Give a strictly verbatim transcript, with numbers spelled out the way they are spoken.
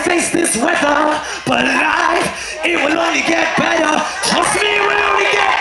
face this weather, but life, it will only get better. Trust me, it will only get